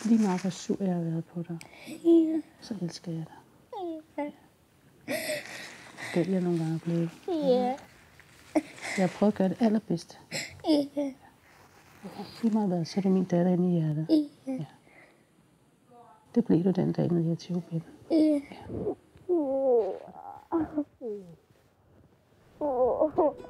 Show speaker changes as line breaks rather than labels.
Lige meget hvor sur jeg har været på dig,
Ja.
så elsker jeg dig.
Ja.
Det er jeg nogle gange blevet.
Ja.
Jeg har prøvet at gøre det allerbedste.
Ja.
Lige meget hvad, så er du min datter inde i hjertet.
Ja.
Det blev du den dag nede i Etiopien.
Ja.